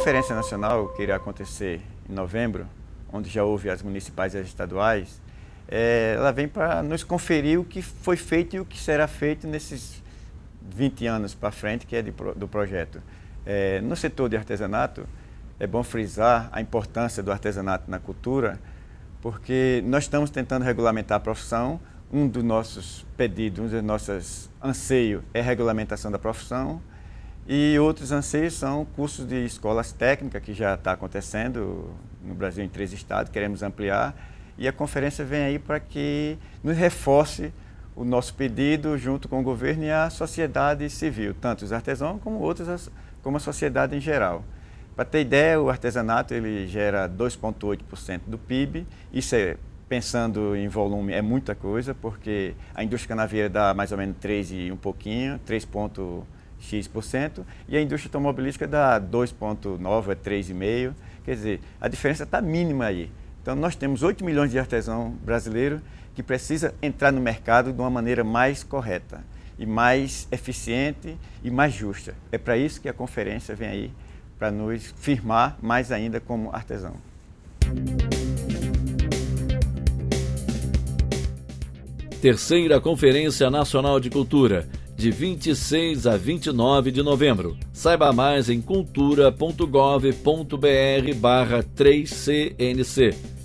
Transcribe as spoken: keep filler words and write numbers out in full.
Conferência Nacional, que irá acontecer em novembro, onde já houve as municipais e as estaduais, é, ela vem para nos conferir o que foi feito e o que será feito nesses vinte anos para frente, que é de, do projeto. É, no setor de artesanato, é bom frisar a importância do artesanato na cultura, porque nós estamos tentando regulamentar a profissão. Um dos nossos pedidos, um dos nossos anseios é a regulamentação da profissão, e outros anseios são cursos de escolas técnicas, que já está acontecendo no Brasil em três estados, queremos ampliar, e a conferência vem aí para que nos reforce o nosso pedido junto com o governo e a sociedade civil, tanto os artesãos como outros, como a sociedade em geral. Para ter ideia, o artesanato ele gera dois vírgula oito por cento do P I B, isso é, pensando em volume, é muita coisa, porque a indústria canavieira dá mais ou menos três e um pouquinho, três vírgula x por cento, e a indústria automobilística dá dois vírgula nove, é três vírgula cinco, quer dizer, a diferença está mínima aí. Então nós temos oito milhões de artesãos brasileiros que precisa entrar no mercado de uma maneira mais correta, e mais eficiente e mais justa. É para isso que a conferência vem aí, para nos firmar mais ainda como artesão. Terceira Conferência Nacional de Cultura, de vinte e seis a vinte e nove de novembro. Saiba mais em cultura ponto gov ponto br barra três C N C.